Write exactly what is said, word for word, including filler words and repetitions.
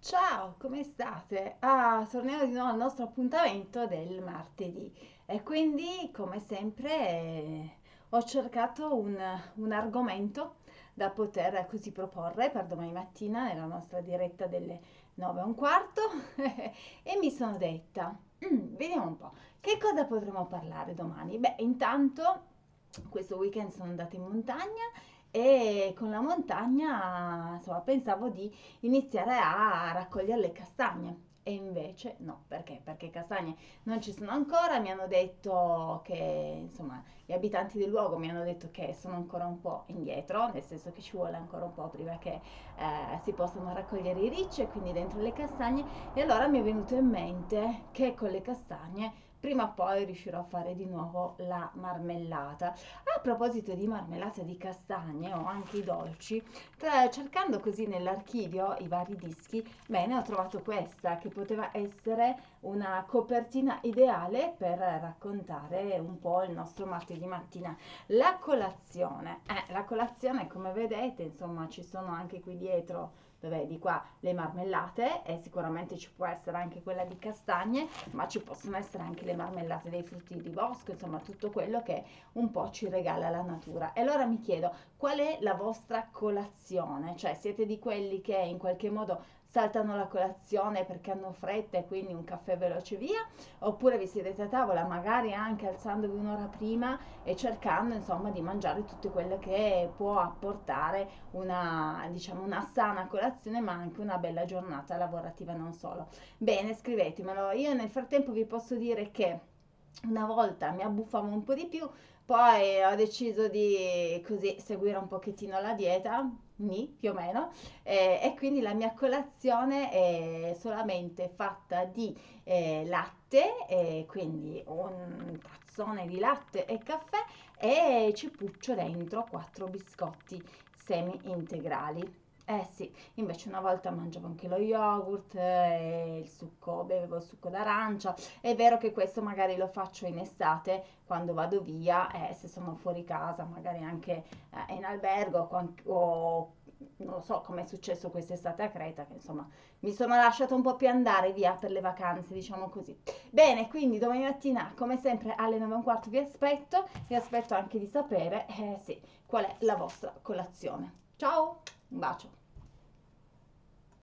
Ciao, come state? Ah, torniamo di nuovo al nostro appuntamento del martedì e quindi, come sempre, eh, ho cercato un, un argomento da poter così proporre per domani mattina nella nostra diretta delle nove e un quarto e mi sono detta, "Mm, vediamo un po', che cosa potremo parlare domani? Beh, intanto questo weekend sono andata in montagna e con la montagna, insomma, pensavo di iniziare a raccogliere le castagne. E invece no, perché? Perché castagne non ci sono ancora, mi hanno detto che, insomma, gli abitanti del luogo mi hanno detto che sono ancora un po' indietro, nel senso che ci vuole ancora un po' prima che eh, si possano raccogliere i ricci e quindi dentro le castagne. E allora mi è venuto in mente che con le castagne prima o poi riuscirò a fare di nuovo la marmellata. A proposito di marmellata di castagne o anche i dolci, tra- cercando così nell'archivio i vari dischi, bene, ho trovato questa che poteva essere una copertina ideale per raccontare un po' il nostro martedì mattina. La colazione, eh, la colazione come vedete, insomma, ci sono anche qui dietro, dove di qua le marmellate e sicuramente ci può essere anche quella di castagne, ma ci possono essere anche le marmellate dei frutti di bosco, insomma, tutto quello che un po' ci regala la natura. E allora mi chiedo, qual è la vostra colazione? Cioè, siete di quelli che in qualche modo saltano la colazione perché hanno fretta e quindi un caffè veloce via? Oppure vi siedete a tavola, magari anche alzandovi un'ora prima e cercando, insomma, di mangiare tutto quello che può apportare una, diciamo, una sana colazione, ma anche una bella giornata lavorativa, non solo. Bene, scrivetemelo. Io nel frattempo vi posso dire che una volta mi abbuffavo un po' di più, poi ho deciso di così seguire un pochettino la dieta, ni, più o meno, eh, e quindi la mia colazione è solamente fatta di eh, latte, eh, quindi un tazzone di latte e caffè e ci puccio dentro quattro biscotti semi integrali. Eh sì, invece una volta mangiavo anche lo yogurt e il succo, bevevo il succo d'arancia. È vero che questo magari lo faccio in estate quando vado via, eh, se sono fuori casa, magari anche eh, in albergo o, quan- o non lo so come è successo quest'estate a Creta, che insomma mi sono lasciata un po' più andare via per le vacanze, diciamo così. Bene, quindi domani mattina, come sempre, alle nove e un quarto vi aspetto e aspetto anche di sapere, eh sì, qual è la vostra colazione. Ciao, un bacio.